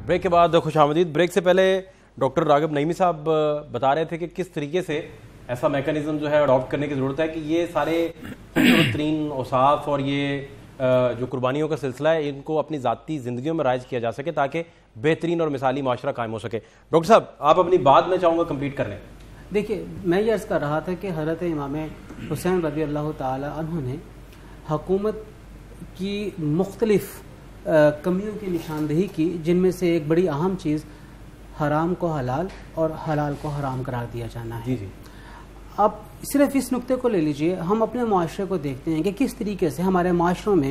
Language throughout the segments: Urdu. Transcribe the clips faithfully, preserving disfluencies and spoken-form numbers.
بریک کے بعد خوش آمدید. بریک سے پہلے ڈاکٹر راغب نعیمی صاحب بتا رہے تھے کہ کس طریقے سے ایسا میکانزم جو ہے اڈاپٹ کرنے کی ضرورت ہے کہ یہ سارے خوبصورت ترین اوصاف اور یہ جو قربانیوں کا سلسلہ ہے ان کو اپنی ذاتی زندگیوں میں رائج کیا جا سکے تاکہ بہترین اور مثالی معاشرہ قائم ہو سکے. ڈاکٹر صاحب آپ اپنی بات میں چاہوں گا کمپلیٹ کر لیں. دیکھیے میں یہ عرض کر رہا تھا کہ حضرت امام حسین رضی اللہ تعالی عنہ نے حکومت کی مختلف کمیوں کی نشاندہی کی، جن میں سے ایک بڑی اہم چیز حرام کو حلال اور حلال کو حرام قرار دیا جانا ہے. جی جی اب صرف اس نقطے کو لے لیجئے، ہم اپنے معاشرے کو دیکھتے ہیں کہ کس طریقے سے ہمارے معاشروں میں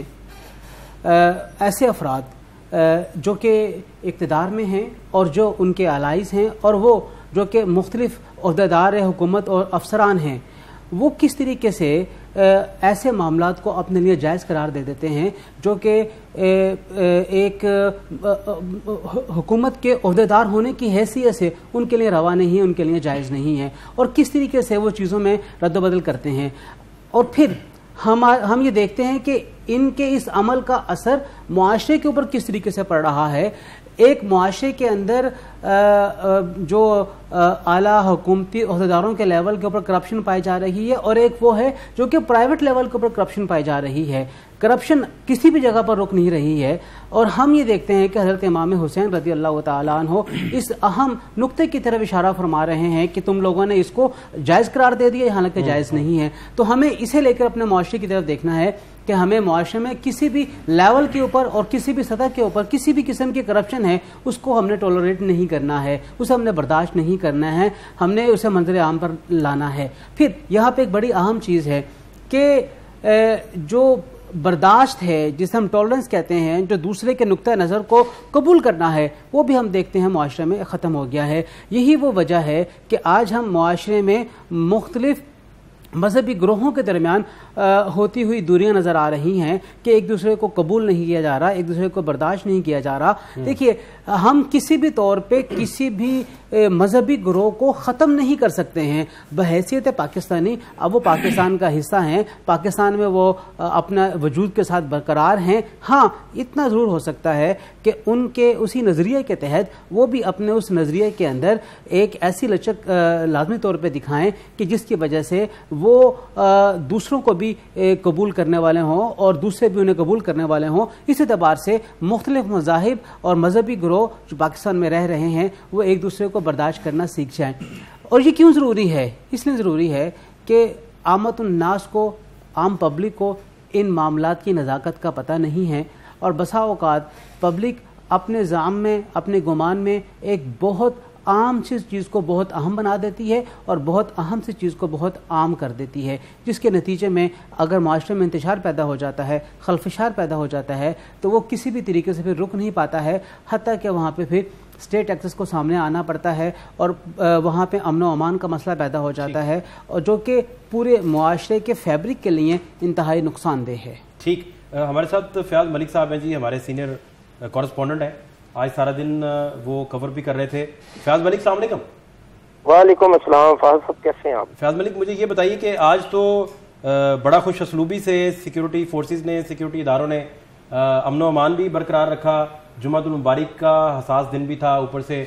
ایسے افراد جو کہ اقتدار میں ہیں اور جو ان کے allies ہیں اور وہ جو کہ مختلف عہدیدار حکومت اور افسران ہیں، وہ کس طریقے سے ایسے معاملات کو اپنے لیے جائز قرار دے دیتے ہیں جو کہ ایک حکومت کے عہدیدار ہونے کی حیثیت سے ان کے لیے روا نہیں ہے، ان کے لیے جائز نہیں ہے، اور کس طریقے سے وہ چیزوں میں رد و بدل کرتے ہیں. اور پھر ہم ہم یہ دیکھتے ہیں کہ ان کے اس عمل کا اثر معاشرے کے اوپر کس طریقے سے پڑ رہا ہے. ایک معاشرے کے اندر جو اعلیٰ حکومتی عہدیداروں کے لیول کے اوپر کرپشن پائی جا رہی ہے، اور ایک وہ ہے جو کہ پرائیویٹ لیول کے اوپر کرپشن پائی جا رہی ہے. کرپشن کسی بھی جگہ پر رک نہیں رہی ہے، اور ہم یہ دیکھتے ہیں کہ حضرت امام حسین رضی اللہ تعالیٰ عنہ اس اہم نقطے کی طرف اشارہ فرما رہے ہیں کہ تم لوگوں نے اس کو جائز قرار دے دیا، حالانکہ جائز نہیں ہے. تو ہمیں اسے لے کر اپنے معاشرے کی طرف دیکھنا ہے کہ ہمیں معاشرے میں کسی بھی لیول کے اوپر اور کسی بھی سطح کے اوپر کسی بھی قسم کی کرپشن ہے اس کو ہم نے ٹولریٹ نہیں کرنا ہے، اسے ہم نے برداشت نہیں کرنا ہے، ہم نے اسے منظر عام پر لانا ہے. پھر یہاں پہ ایک بڑی اہم چیز ہے کہ جو برداشت ہے، جسے ہم ٹالرنس کہتے ہیں، جو دوسرے کے نقطہ نظر کو قبول کرنا ہے، وہ بھی ہم دیکھتے ہیں معاشرے میں ختم ہو گیا ہے. یہی وہ وجہ ہے کہ آج ہم معاشرے میں مختلف مذہبی گروہوں کے درمیان ہوتی ہوئی دوریاں نظر آ رہی ہیں کہ ایک دوسرے کو قبول نہیں کیا جا رہا، ایک دوسرے کو برداشت نہیں کیا جا رہا. دیکھیے ہم کسی بھی طور پہ کسی بھی مذہبی گروہ کو ختم نہیں کر سکتے ہیں بحیثیت پاکستانی. اب وہ پاکستان کا حصہ ہیں، پاکستان میں وہ اپنا وجود کے ساتھ برقرار ہیں. ہاں اتنا ضرور ہو سکتا ہے کہ ان کے اسی نظریے کے تحت وہ بھی اپنے اس نظریے کے اندر ایک ایسی لچک لازمی طور پہ دکھائیں کہ جس کی وجہ سے وہ دوسروں کو بھی قبول کرنے والے ہوں اور دوسرے بھی انہیں قبول کرنے والے ہوں. اس اعتبار سے مختلف مذاہب اور مذہبی گروہ جو پاکستان میں رہ رہے ہیں وہ ایک دوسرے کو برداشت کرنا سیکھ جائیں. اور یہ کیوں ضروری ہے؟ اس لیے ضروری ہے کہ عامت الناس کو، عام پبلک کو ان معاملات کی نزاکت کا پتہ نہیں ہے، اور بسا اوقات پبلک اپنے زعم میں، اپنے گمان میں ایک بہت عام سی چیز کو بہت اہم بنا دیتی ہے اور بہت اہم سی چیز کو بہت عام کر دیتی ہے، جس کے نتیجے میں اگر معاشرے میں انتشار پیدا ہو جاتا ہے، خلفشار پیدا ہو جاتا ہے، تو وہ کسی بھی طریقے سے پھر رک نہیں پاتا ہے، حتیٰ کہ وہاں پہ پھر اسٹیٹ ایکسس کو سامنے آنا پڑتا ہے اور وہاں پہ امن و امان کا مسئلہ پیدا ہو جاتا ہے، اور جو کہ پورے معاشرے کے فیبرک کے لیے انتہائی نقصان دہ ہے. ٹھیک، ہمارے ساتھ فیاض ملک صاحب ہیں جی، ہمارے سینئر کورسپونڈنٹ ہیں، آج سارا دن وہ کور بھی کر رہے تھے. فیاض ملک السلام علیکم. وعلیکم السلام. فہد صاحب کیسے ہیں آپ؟ فیاض ملک مجھے یہ بتائیے کہ آج تو بڑا خوش اسلوبی سے سیکیورٹی فورسز نے، سیکیورٹی اداروں نے امن و امان بھی برقرار رکھا. جمعۃ المبارک کا حساس دن بھی تھا، اوپر سے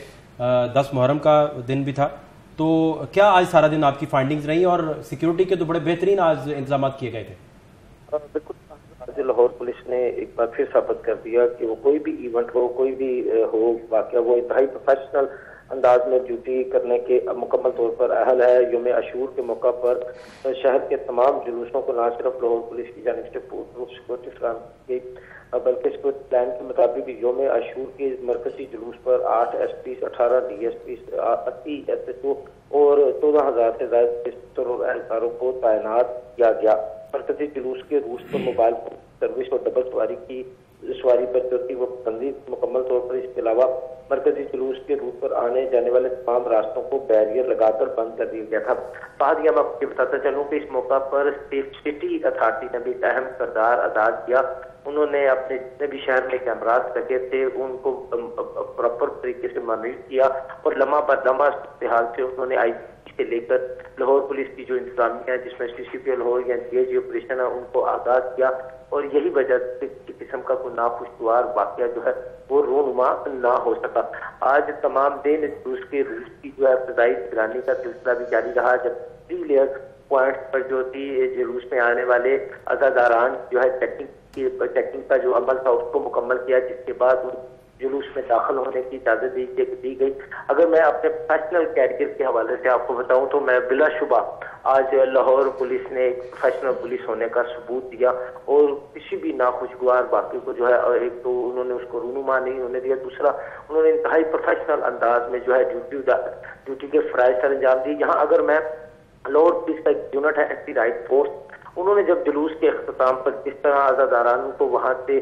دس محرم کا دن بھی تھا. تو کیا آج سارا دن آپ کی فائنڈنگز رہی اور سیکیورٹی کے تو بڑے بہترین آج انتظامات کیے گئے تھے؟ بالکل، آج لاہور پولیس نے ایک بار پھر ثابت کر دیا کہ وہ کوئی بھی ایونٹ ہو، کوئی بھی ہو واقعہ، وہ انتہائی پروفیشنل انداز میں ڈیوٹی کرنے کے مکمل طور پر اہل ہے. یوم عاشور کے موقع پر شہر کے تمام جلوسوں کو نہ صرف لاہور پولیس کی جانب سے سیکورٹی فراہم کی گئی بلکہ سیکورٹی پلان کے مطابق یوم عاشور کے مرکزی جلوس پر آٹھ ایس پی، اٹھارہ ڈی ایس پی، اسی ایس ایچ او اور چودہ ہزار سے زائد اہلکاروں کو تعینات کیا گیا. مرکزی جلوس کے روس پر موبائل فون سروس اور ڈبل سواری کی سواری پر جو تھی وہ بندی مکمل طور پر. اس کے علاوہ مرکزی جلوس کے روٹ پر آنے جانے والے تمام راستوں کو بیریئر لگا کر بند کر دیا گیا تھا. بعد یہ میں آپ کو بتاتا چلوں کہ اس موقع پر سٹی اتھارٹی نے بھی اہم کردار ادا کیا. انہوں نے اپنے جتنے بھی شہر میں کیمراز لگے تھے ان کو پراپر طریقے سے مانیٹر کیا اور لمحہ بر لمحہ صورتحال سے انہوں نے آئی سے لے کر لاہور پولیس کی جو انتظامیہ ہے جس میں ڈی سی پی لاہور یا ڈی آئی جی آپریشن ہے ان کو آگاہ کیا اور یہی وجہ سے کسی قسم کا کوئی ناخوشگوار واقعہ جو ہے وہ رونما نہ ہو سکا. آج تمام دن روس کے روس کی جو ہے فضائی نگرانی کا سلسلہ بھی جاری رہا جب تھری لیئر پوائنٹ پر جو تھی جو روس میں آنے والے عزاداران جو ہے چیکنگ کی چیکنگ کا جو عمل تھا اس کو مکمل کیا جس کے بعد جلوس میں داخل ہونے کی اجازت دی, دی گئی. اگر میں اپنے پروفیشنل کیریئر کے حوالے سے آپ کو بتاؤں تو میں بلا شبہ آج لاہور پولیس نے ایک پروفیشنل پولیس ہونے کا ثبوت دیا اور کسی بھی ناخوشگوار واقعے کو جو ہے ایک تو انہوں نے اس کو رونما نہیں ہونے دیا, دوسرا انہوں نے انتہائی پروفیشنل انداز میں جو ہے ڈیوٹی ڈیوٹی کے فرائض سر انجام دی. یہاں اگر میں لاہور پولیس کا ایک یونٹ ہے اینٹی رائٹ فورس, انہوں نے جب جلوس کے اختتام پر جس طرح عزاداران کو وہاں سے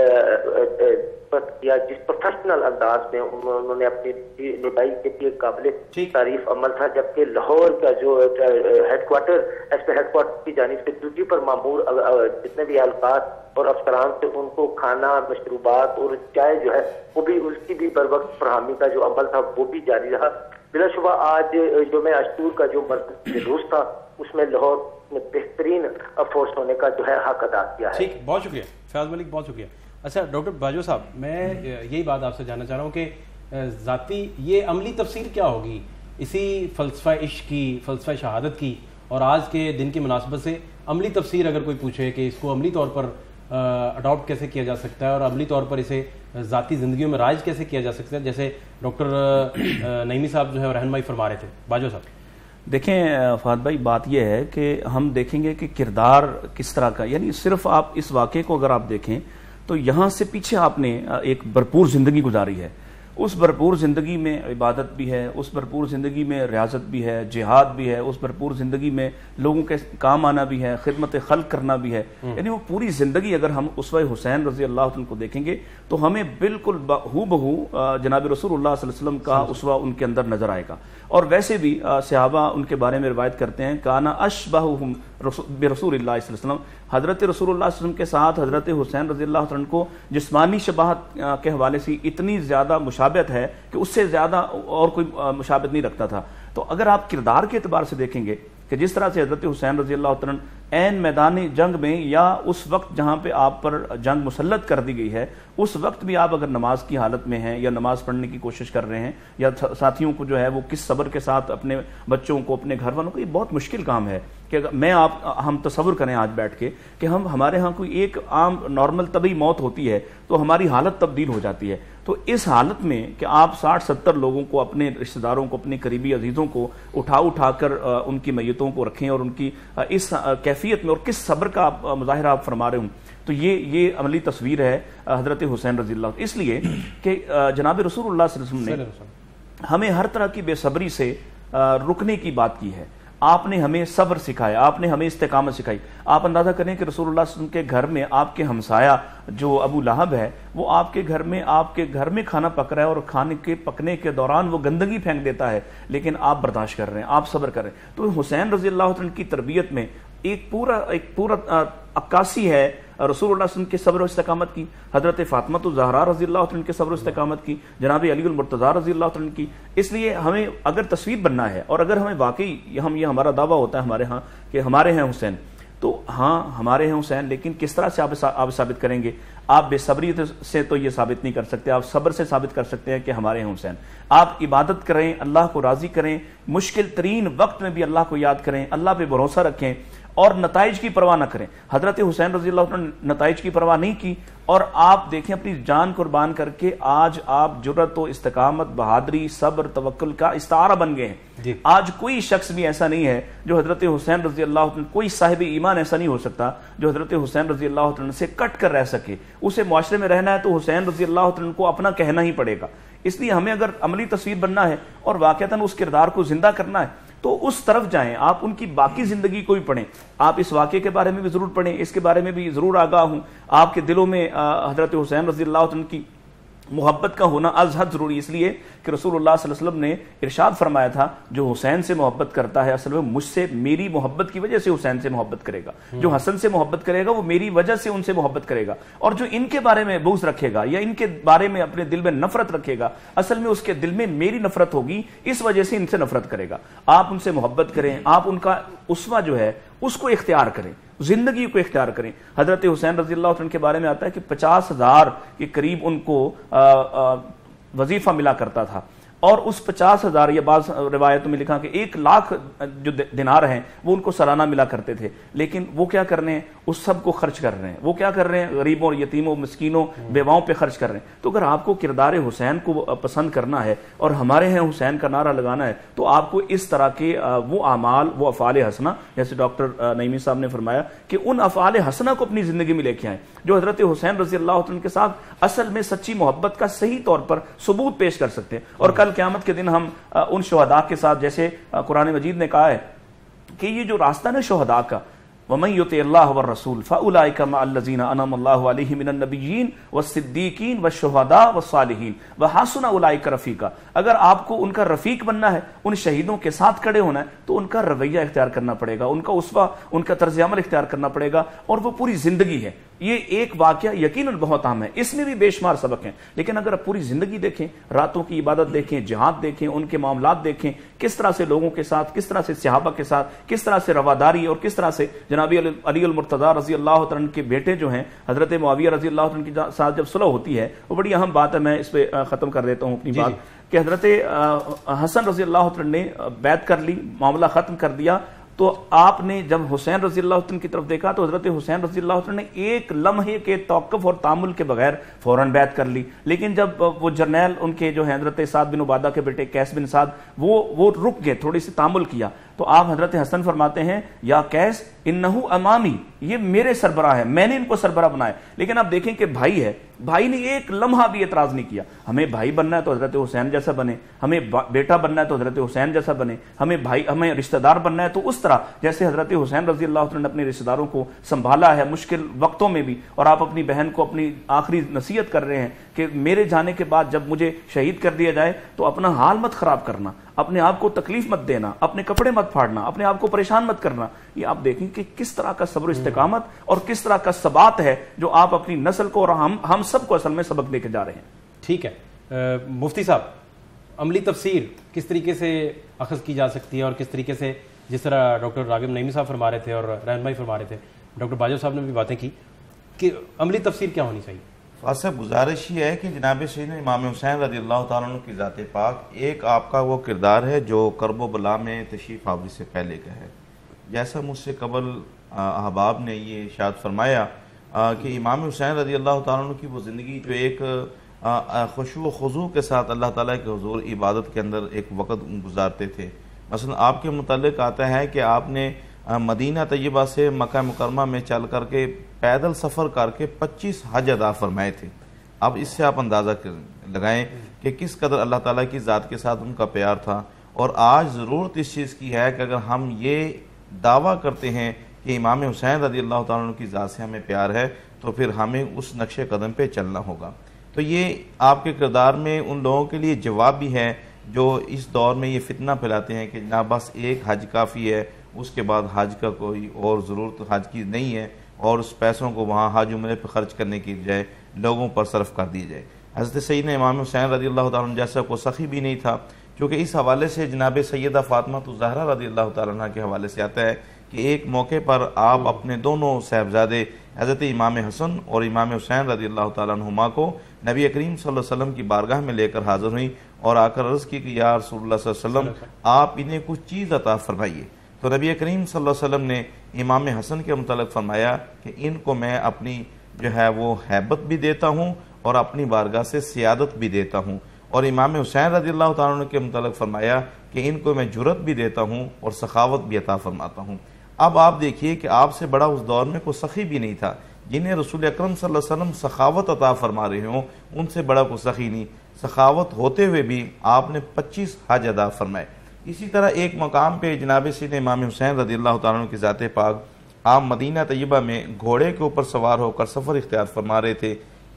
کیا جس پروفیشنل انداز میں انہوں نے اپنی نبائی کے لیے قابل تعریف عمل تھا, جبکہ لاہور کا جو head quarter S P head quarter کی جانب سے ڈیوٹی پر مامور جتنے بھی اہلکار اور افسران سے ان کو کھانا مشروبات اور چائے جو ہے وہ بھی اس کی بھی بر وقت فراہمی کا جو عمل تھا وہ بھی جاری رہا. بلا شبہ آج جو میں اشتور کا جو مرکز جلوس تھا اس میں لاہور میں بہترین فورس ہونے کا جو ہے حق ادا کیا ہے. ٹھیک, بہت شکریہ فیاض ملک, بہت شکریہ. اچھا ڈاکٹر باجوہ صاحب, میں یہی بات آپ سے جاننا چاہ رہا ہوں کہ ذاتی یہ عملی تفسیر کیا ہوگی اسی فلسفہ عشق کی, فلسفہ شہادت کی, اور آج کے دن کی مناسبت سے عملی تفسیر اگر کوئی پوچھے کہ اس کو عملی طور پر اڈاپٹ کیسے کیا جا سکتا ہے اور عملی طور پر اسے ذاتی زندگیوں میں رائج کیسے کیا جا سکتا ہے, جیسے ڈاکٹر نعیمی صاحب جو ہے رہنمائی فرما رہے تھے. باجوہ صاحب دیکھیں فہد بھائی, بات یہ ہے کہ ہم دیکھیں گے کہ کردار کس طرح کا, یعنی صرف آپ اس واقعے کو اگر آپ دیکھیں تو یہاں سے پیچھے آپ نے ایک بھرپور زندگی گزاری ہے. اس بھرپور زندگی میں عبادت بھی ہے, اس بھرپور زندگی میں ریاضت بھی ہے, جہاد بھی ہے, اس بھرپور زندگی میں لوگوں کے کام آنا بھی ہے, خدمت خلق کرنا بھی ہے. یعنی وہ پوری زندگی اگر ہم اسوہ حسین رضی اللہ عنہ کو دیکھیں گے تو ہمیں بالکل ہو بہو جناب رسول اللہ صلی اللہ علیہ وسلم کا اسوہ ان کے اندر نظر آئے گا. اور ویسے بھی صحابہ ان کے بارے میں روایت کرتے ہیں کانا اشبہہم برسول اللہ صلی اللہ علیہ وسلم, حضرت رسول اللہ صلی اللہ علیہ وسلم کے ساتھ حضرت حسین رضی اللہ عنہ کو جسمانی شباہت کے حوالے سے اتنی زیادہ مشابہت ہے کہ اس سے زیادہ اور کوئی مشابہت نہیں رکھتا تھا. تو اگر آپ کردار کے اعتبار سے دیکھیں گے کہ جس طرح سے حضرت حسین رضی اللہ عنہ عین میدان جنگ میں یا اس وقت جہاں پہ آپ پر جنگ مسلط کر دی گئی ہے اس وقت بھی آپ اگر نماز کی حالت میں ہیں یا نماز پڑھنے کی کوشش کر رہے ہیں یا ساتھیوں کو جو ہے وہ کس صبر کے ساتھ اپنے بچوں کو اپنے گھر والوں کو, یہ بہت مشکل کام ہے کہ میں آپ ہم تصور کریں آج بیٹھ کے کہ ہم ہمارے ہاں کوئی ایک عام نارمل طبی موت ہوتی ہے تو ہماری حالت تبدیل ہو جاتی ہے. تو اس حالت میں کہ آپ ساٹھ ستر لوگوں کو, اپنے رشتہ داروں کو, اپنے قریبی عزیزوں کو اٹھا اٹھا کر ان کی میتوں کو رکھیں اور ان کی اس کیفیت میں اور کس صبر کا مظاہرہ آپ فرما رہے ہوں, تو یہ یہ عملی تصویر ہے حضرت حسین رضی اللہ عنہ. اس لیے کہ جناب رسول اللہ صلی اللہ علیہ وسلم نے ہمیں ہر طرح کی بے صبری سے رکنے کی بات کی ہے. آپ نے ہمیں صبر سکھایا, آپ نے ہمیں استقامت سکھائی. آپ اندازہ کریں کہ رسول اللہ صلی اللہ علیہ وسلم کے گھر میں آپ کے ہمسایہ جو ابو لہب ہے وہ آپ کے گھر میں آپ کے گھر میں کھانا پک رہا ہے اور کھانے کے پکنے کے دوران وہ گندگی پھینک دیتا ہے, لیکن آپ برداشت کر رہے ہیں, آپ صبر کر رہے ہیں. تو حسین رضی اللہ عنہ کی تربیت میں ایک پورا ایک پورا عکاسی ہے رسول اللہ صلی اللہ علیہ وسلم کے صبر و استقامت کی, حضرت فاطمہ الزہرا رضی اللہ عنہ کے صبر و استقامت کی, جناب علی المرتضیٰ رضی اللہ عنہ کی. اس لیے ہمیں اگر تصویر بننا ہے اور اگر ہمیں واقعی ہم یہ ہمارا دعویٰ ہوتا ہے ہمارے ہاں کہ ہمارے ہیں حسین, تو ہاں ہمارے ہیں حسین, لیکن کس طرح سے آپ ثابت کریں گے؟ آپ بے صبری سے تو یہ ثابت نہیں کر سکتے, آپ صبر سے ثابت کر سکتے ہیں کہ ہمارے ہیں حسین. آپ عبادت کریں, اللہ کو راضی کریں, مشکل ترین وقت میں بھی اللہ کو یاد کریں, اللہ پہ بھروسہ رکھیں اور نتائج کی پرواہ نہ کریں. حضرت حسین رضی اللہ عنہ نے نتائج کی پرواہ نہیں کی اور آپ دیکھیں اپنی جان قربان کر کے آج آپ جرأت و استقامت, بہادری, صبر, توکل کا استعارہ بن گئے ہیں جی. آج کوئی شخص بھی ایسا نہیں ہے جو حضرت حسین رضی اللہ عنہ, کوئی صاحب ایمان ایسا نہیں ہو سکتا جو حضرت حسین رضی اللہ عنہ سے کٹ کر رہ سکے. اسے معاشرے میں رہنا ہے تو حسین رضی اللہ عنہ کو اپنا کہنا ہی پڑے گا. اس لیے ہمیں اگر عملی تصویر بننا ہے اور واقعتاً اس کردار کو زندہ کرنا ہے تو اس طرف جائیں. آپ ان کی باقی زندگی کو بھی پڑھیں, آپ اس واقعے کے بارے میں بھی ضرور پڑھیں, اس کے بارے میں بھی ضرور آگاہ ہوں. آپ کے دلوں میں حضرت حسین رضی اللہ عنہ کی محبت کا ہونا از حد ضروری، اس لیے کہ رسول اللہ صلی اللہ علیہ وسلم نے ارشاد فرمایا تھا جو حسین سے محبت کرتا ہے اصل میں مجھ سے میری محبت کی وجہ سے حسین سے محبت کرے گا، جو حسن سے محبت کرے گا وہ میری وجہ سے ان سے محبت کرے گا، اور جو ان کے بارے میں بغض رکھے گا یا ان کے بارے میں اپنے دل میں نفرت رکھے گا اصل میں اس کے دل میں میری نفرت ہوگی، اس وجہ سے ان سے نفرت کرے گا۔ آپ ان سے محبت کریں، آپ ان کا اسوہ جو ہے اس کو اختیار کریں، زندگی کو اختیار کریں۔ حضرت حسین رضی اللہ عنہ کے بارے میں آتا ہے کہ پچاس ہزار کے قریب ان کو وظیفہ ملا کرتا تھا، اور اس پچاس ہزار یا بعض روایتوں میں لکھا کہ ایک لاکھ جو دینار ہیں وہ ان کو سالانہ ملا کرتے تھے، لیکن وہ کیا کر رہے ہیں، اس سب کو خرچ کر رہے ہیں، وہ کیا کر رہے ہیں، غریبوں یتیموں مسکینوں بیواؤں پہ خرچ کر رہے ہیں۔ تو اگر آپ کو کردار حسین کو پسند کرنا ہے اور ہمارے ہیں حسین کا نعرہ لگانا ہے تو آپ کو اس طرح کے وہ اعمال، وہ افعال حسنہ، جیسے ڈاکٹر نعیمی صاحب نے فرمایا کہ ان افعال حسنہ کو اپنی زندگی میں لے کے آئیں جو حضرت حسین رضی اللہ عنہ کے ساتھ اصل میں سچی محبت کا صحیح طور پر ثبوت پیش کر سکتے ہیں۔ اور کل قیامت کے دن ہم ان شہداء کے ساتھ، جیسے قرآن مجید نے کہا ہے کہ یہ جو راستہ نا شہداء کا، وَمَن يُطِعِ اللَّهَ وَالرَّسُولَ فَأُولَٰئِكَ مَعَ الَّذِينَ أَنْعَمَ اللَّهُ عَلَيْهِم مِّنَ النَّبِيِّينَ وَالصِّدِّيقِينَ وَالشُّهَدَاءِ وَالصَّالِحِينَ وَحَسُنَ أُولَٰئِكَ رَفِيقًا۔ اگر آپ کو ان کا رفیق بننا ہے، ان شہیدوں کے ساتھ کھڑے ہونا ہے، تو ان کا رویہ اختیار کرنا پڑے گا، ان کا اسوہ، ان کا طرز عمل اختیار کرنا پڑے گا، اور وہ پوری زندگی ہے۔ یہ ایک واقعہ یقیناً بہت اہم ہے، اس میں بھی بے شمار سبق ہیں، لیکن اگر آپ پوری زندگی دیکھیں، راتوں کی عبادت دیکھیں، جہاد دیکھیں، ان کے معاملات دیکھیں، کس طرح سے لوگوں کے ساتھ، کس طرح سے صحابہ کے ساتھ، کس طرح سے رواداری، اور کس طرح سے جناب علی المرتضیٰ رضی اللہ عنہ کے بیٹے جو ہیں حضرت معاویہ رضی اللہ عنہ کے ساتھ جب صلح ہوتی ہے، وہ بڑی اہم بات ہے، میں اس پہ ختم کر دیتا ہوں اپنی بات، کہ حضرت حسن رضی اللہ عنہ نے بیعت کر لی، معاملہ ختم کر دیا، تو آپ نے جب حسین رضی اللہ عنہ کی طرف دیکھا تو حضرت حسین رضی اللہ عنہ نے ایک لمحے کے توقف اور تامل کے بغیر فوراً بیعت کر لی، لیکن جب وہ جرنیل ان کے جو ہیں حضرت سعد بن عبادہ کے بیٹے قیس بن سعد، وہ وہ رک گئے، تھوڑی سی تامل کیا، تو آپ حضرت حسن فرماتے ہیں یا قیس انہو امامی، یہ میرے سربراہ ہے، میں نے ان کو سربراہ بنایا۔ لیکن آپ دیکھیں کہ بھائی ہے، بھائی نے ایک لمحہ بھی اعتراض نہیں کیا، ہمیں بھائی بننا ہے تو حضرت حسین جیسا بنے، ہمیں بیٹا بننا ہے تو حضرت حسین جیسا بنے، ہمیں بھائی ہمیں رشتہ دار بننا ہے تو اس طرح جیسے حضرت حسین رضی اللہ عنہ نے اپنے رشتہ داروں کو سنبھالا ہے مشکل وقتوں میں بھی، اور آپ اپنی بہن کو اپنی آخری نصیحت کر رہے ہیں کہ میرے جانے کے بعد جب مجھے شہید کر دیا جائے تو اپنا حال مت خراب کرنا، اپنے آپ کو تکلیف مت دینا، اپنے کپڑے مت پھاڑنا، اپنے آپ کو پریشان مت کرنا۔ یہ آپ دیکھیں کہ کس طرح کا صبر و استقامت اور کس طرح کا ثبات ہے جو آپ اپنی نسل کو اور ہم ہم سب کو اصل میں سبق دے کے جا رہے ہیں۔ ٹھیک ہے مفتی صاحب، عملی تفسیر کس طریقے سے اخذ کی جا سکتی ہے، اور کس طریقے سے جس طرح ڈاکٹر راغب نعیمی صاحب فرما رہے تھے اور رحمائی فرما رہے تھے، ڈاکٹر باجو صاحب نے بھی باتیں کی کہ عملی تفسیر کیا ہونی چاہیے؟ خاصا گزارش یہ ہے کہ جناب سیدنا امام حسین رضی اللہ تعالیٰ عنہ کی ذات پاک ایک آپ کا وہ کردار ہے جو کرب و بلا میں تشریف آوری سے پہلے کا ہے، جیسا مجھ سے قبل احباب نے یہ ارشاد فرمایا کہ امام حسین رضی اللہ تعالیٰ عنہ کی وہ زندگی جو ایک خشوع و خضوع کے ساتھ اللہ تعالیٰ کے حضور عبادت کے اندر ایک وقت گزارتے تھے۔ مثلا آپ کے متعلق آتا ہے کہ آپ نے مدینہ طیبہ سے مکہ مکرمہ میں چل کر کے پیدل سفر کر کے پچیس حج ادا فرمائے تھے۔ اب اس سے آپ اندازہ لگائیں کہ کس قدر اللہ تعالیٰ کی ذات کے ساتھ ان کا پیار تھا، اور آج ضرورت اس چیز کی ہے کہ اگر ہم یہ دعویٰ کرتے ہیں کہ امام حسین رضی اللہ تعالیٰ عنہ کی ذات سے ہمیں پیار ہے تو پھر ہمیں اس نقش قدم پہ چلنا ہوگا۔ تو یہ آپ کے کردار میں ان لوگوں کے لیے جواب بھی ہے جو اس دور میں یہ فتنہ پھیلاتے ہیں کہ جناب بس ایک حج کافی ہے، اس کے بعد حج کا کوئی اور ضرورت حج کی نہیں ہے، اور اس پیسوں کو وہاں حج عمرے پہ خرچ کرنے کی بجائے لوگوں پر صرف کر دی جائے۔ حضرت سیدنا امام حسین رضی اللہ تعالیٰ عنہ جیسا کوئی سخی بھی نہیں تھا، کیونکہ اس حوالے سے جناب سیدہ فاطمہ الزہرا رضی اللہ تعالیٰ عنہ کے حوالے سے آتا ہے کہ ایک موقع پر آپ اپنے دونوں صاحبزادے حضرت امام حسن اور امام حسین رضی اللہ تعالیٰ عنہما کو نبی کریم صلی اللہ علیہ وسلم کی بارگاہ میں لے کر حاضر ہوئیں اور آ کر عرض کی کہ یا رسول اللہ صلی اللہ علیہ وسلم آپ انہیں کچھ چیز عطا فرمائیے۔ تو نبی کریم صلی اللہ علیہ وسلم نے امام حسن کے متعلق فرمایا کہ ان کو میں اپنی جو ہے وہ ہیبت بھی دیتا ہوں اور اپنی بارگاہ سے سیادت بھی دیتا ہوں، اور امام حسین رضی اللہ تعالیٰ عنہ کے متعلق فرمایا کہ ان کو میں جرت بھی دیتا ہوں اور سخاوت بھی عطا فرماتا ہوں۔ اب آپ دیکھیے کہ آپ سے بڑا اس دور میں کوئی سخی بھی نہیں تھا، جنہیں رسول اکرم صلی اللہ علیہ وسلم سخاوت عطا فرما رہے ہوں ان سے بڑا کوئی سخی نہیں، سخاوت ہوتے ہوئے بھی آپ نے پچیس حج ادا فرمائے۔ اسی طرح ایک مقام پہ جناب سیدنا امام حسین رضی اللہ تعالیٰ عنہ کی ذات پاک آپ مدینہ طیبہ میں گھوڑے کے اوپر سوار ہو کر سفر اختیار فرما رہے تھے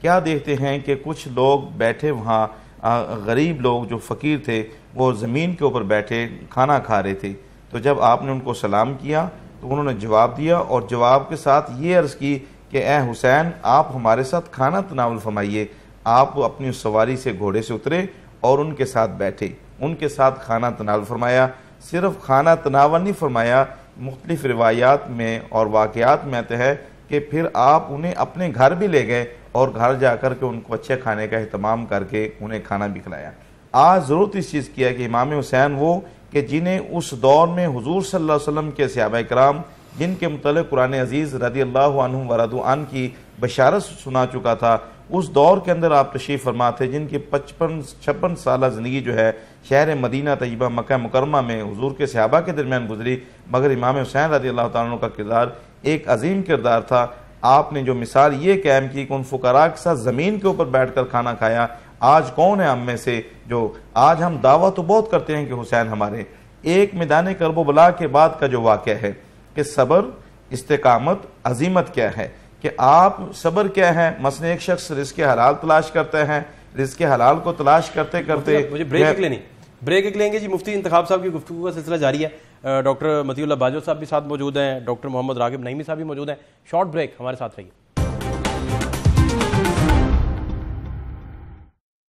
کیا دیکھتے ہیں کہ کچھ لوگ بیٹھے وہاں، غریب لوگ جو فقیر تھے وہ زمین کے اوپر بیٹھے کھانا کھا رہے تھے. تو جب آپ نے ان کو سلام کیا تو انہوں نے جواب دیا، اور جواب کے ساتھ یہ عرض کی کہ اے حسین آپ ہمارے ساتھ کھانا تناول فرمائیے. آپ اپنی سواری سے گھوڑے سے اترے اور ان کے ساتھ بیٹھے، ان کے ساتھ کھانا تناول فرمایا. صرف کھانا تناول نہیں فرمایا، مختلف روایات میں اور واقعات میں آتا ہے کہ پھر آپ انہیں اپنے گھر بھی لے گئے اور گھر جا کر کے ان کو اچھے کھانے کا اہتمام کر کے انہیں کھانا بھی کھلایا. آج ضرورت اس چیز کی ہے کہ امام حسین وہ کہ جنہیں اس دور میں حضور صلی اللہ علیہ وسلم کے صحابہ کرام جن کے متعلق قرآن عزیز رضی اللہ عنہم ورضوا عنہ کی بشارت سنا چکا تھا، اس دور کے اندر آپ تشریف فرما تھے، جن کی پچپن چھپن سالہ زندگی جو ہے شہر مدینہ طیبہ مکہ مکرمہ میں حضور کے صحابہ کے درمیان گزری، مگر امام حسین رضی اللہ تعالیٰ عنہ کا کردار ایک عظیم کردار تھا. آپ نے جو مثال یہ قائم کی کہ ان فقراء کے ساتھ زمین کے اوپر بیٹھ کر کھانا کھایا. آج کون ہے ہم میں سے جو آج ہم دعویٰ تو بہت کرتے ہیں کہ حسین ہمارے، ایک میدان کرب و بلا کے بعد کا جو واقعہ ہے کہ صبر، استقامت، عزیمت کیا ہے، کہ آپ صبر کیا ہے. مثلا ایک شخص رزق حلال تلاش کرتا ہے، رزق حلال کو تلاش کرتے کرتے مجھے بریک ایک لینی بریک ایک لیں گے جی. مفتی انتخاب صاحب کی گفتگو کا سلسلہ جاری ہے. ڈاکٹر مطیع اللہ باجوہ صاحب بھی ساتھ موجود ہیں، ڈاکٹر محمد راغب نعیمی صاحب بھی موجود ہیں. شارٹ بریک، ہمارے ساتھ رہیے.